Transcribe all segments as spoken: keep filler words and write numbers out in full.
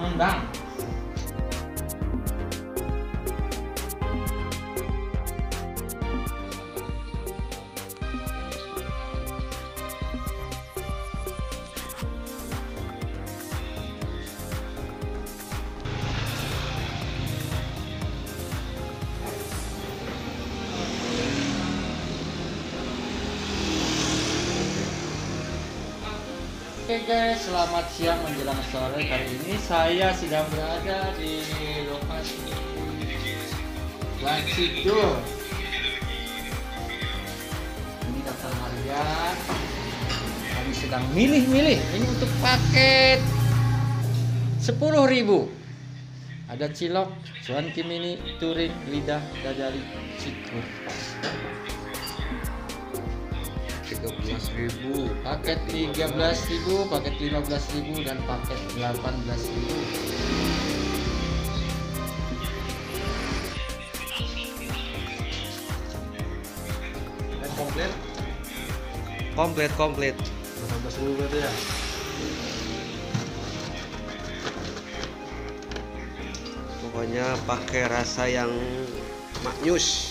nendang. Oke guys, selamat siang menjelang sore. Kali ini saya sedang berada di lokasi Bacitul. Ini daftar harga. Kami sedang milih-milih. Ini untuk paket sepuluh ribu. Ada cilok, cuanki mini, touring, lidah, dadali, cikur. tiga belas ribu, paket tiga belas ribu, paket lima belas ribu, dan paket delapan belas ribu. Dan komplit komplit komplit delapan belas ribu berarti ya. Pokoknya pakai rasa yang maknyus.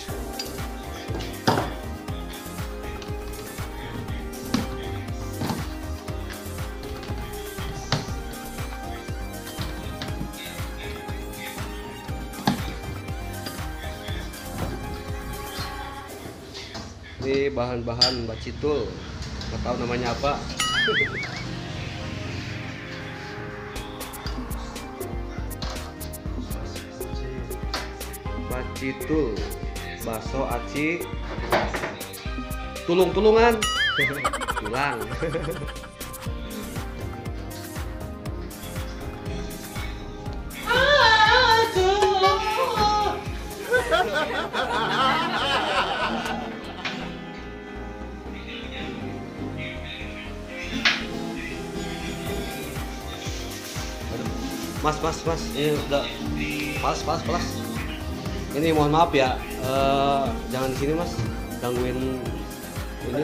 Ini bahan-bahan Bacitul, nggak tahu namanya apa. Bacitul, bakso aci, tulung-tulungan, tulang. Mas, mas, mas, ini udah pas, pas, pas. Ini mohon maaf ya, uh, jangan di sini mas, gangguin ini.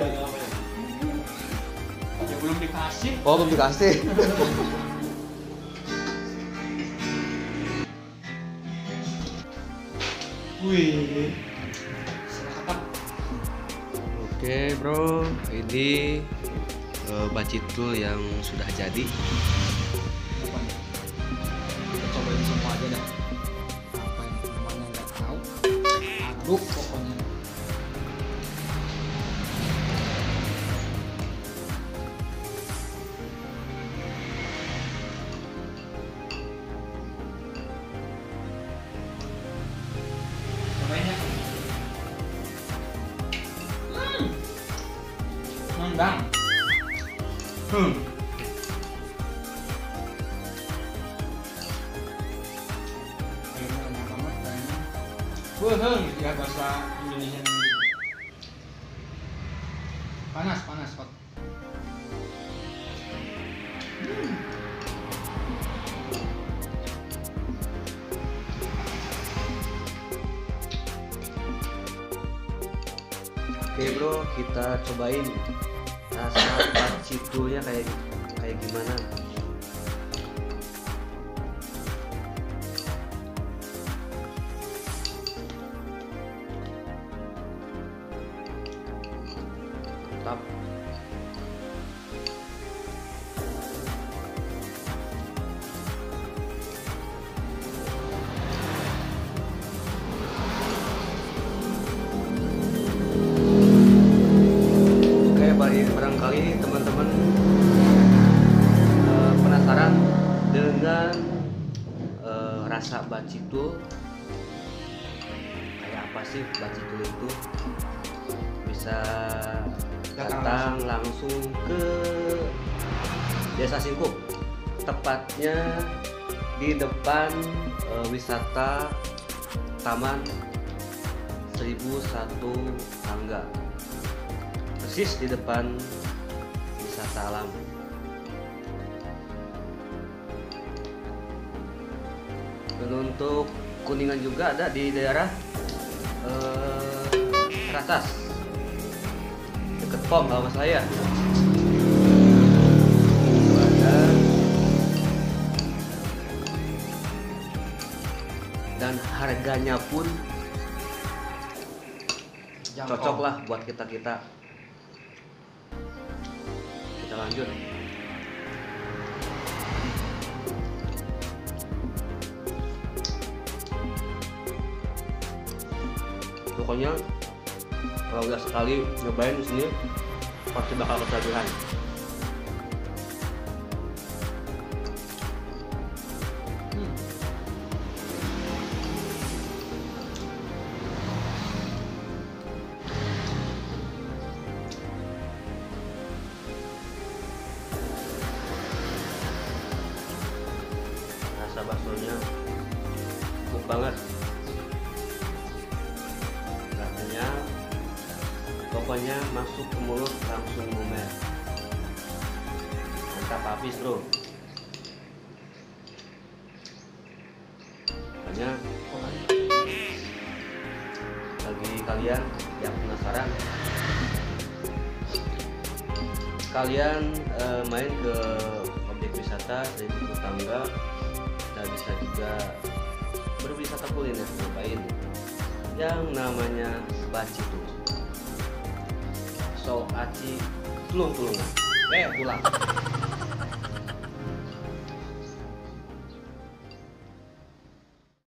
Ya belum dikasih. Oh belum dikasih. Wih, serahkan. Oke bro, ini uh, Bacitul yang sudah jadi. Kita cobain semua aja dah. Apa yang namanya nggak tahu. Aduk pokoknya. Cobain ya. Hmm. Nendang. Hmm. Wah, ya bahasa Indonesia. Panas, panas kok. Hmm. Oke bro, kita cobain rasa Bacitulnya kayak kayak gimana. Mantap. Oke, barangkali teman-teman uh, penasaran dengan uh, rasa Bacitul kayak apa sih Bacitul itu, bisa datang langsung ke Desa Singkup, tepatnya di depan e, wisata Taman seribu satu Tangga, persis di depan wisata alam. Dan untuk Kuningan juga ada di daerah e, Ratas, deket pom kalau nggak salah ya. Itu ada harganya pun Jangkau. cocok lah buat kita kita kita lanjut. Pokoknya kalau udah sekali nyobain di sini pasti bakal ketagihan. Hmm. Rasa baksonya empuk banget. Rasanya pokoknya masuk ke mulut langsung lumer. Mantap habis bro. Makanya bagi kalian yang penasaran, kalian eh, main ke objek wisata dari Ibu Tangga dan bisa juga berwisata kuliner, cobain yang namanya Bacitu. So aci tulung tulungan. Eh pulang.